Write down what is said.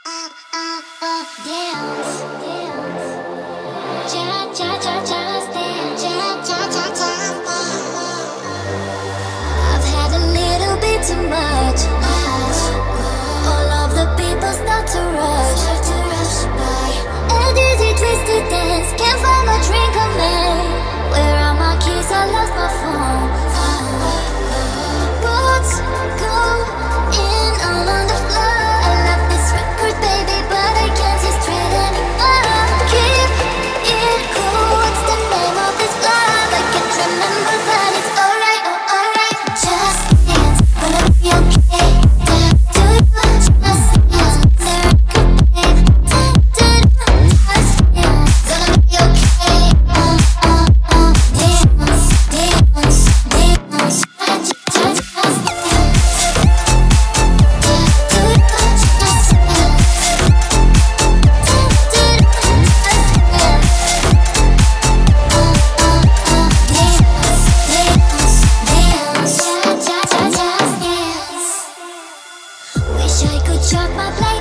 Too much. All of the people start to rush by. A dizzy, twisted dance, can't find my drink or man. Where are my keys? I lost my phone. What's going on the floor? I love this record, baby, but I can't see straight anymore. Keep it cool. What's the name of this club? I can't remember, but it's alright, oh alright. Just dance, gonna be okay. Do you just dance? There I could be. Just dance, gonna be okay. Dance, dance, just wish I could chop my plate.